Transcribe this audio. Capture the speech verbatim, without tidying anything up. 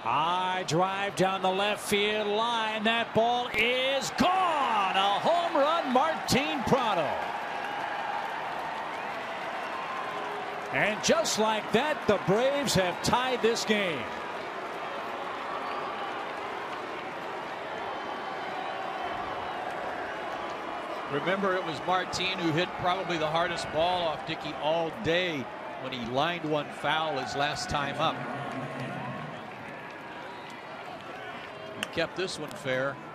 High drive down the left field line. That ball is gone. A home run, Martin Prado. And just like that, the Braves have tied this game. Remember, it was Martin who hit probably the hardest ball off Dickey all day when he lined one foul his last time up. He kept this one fair.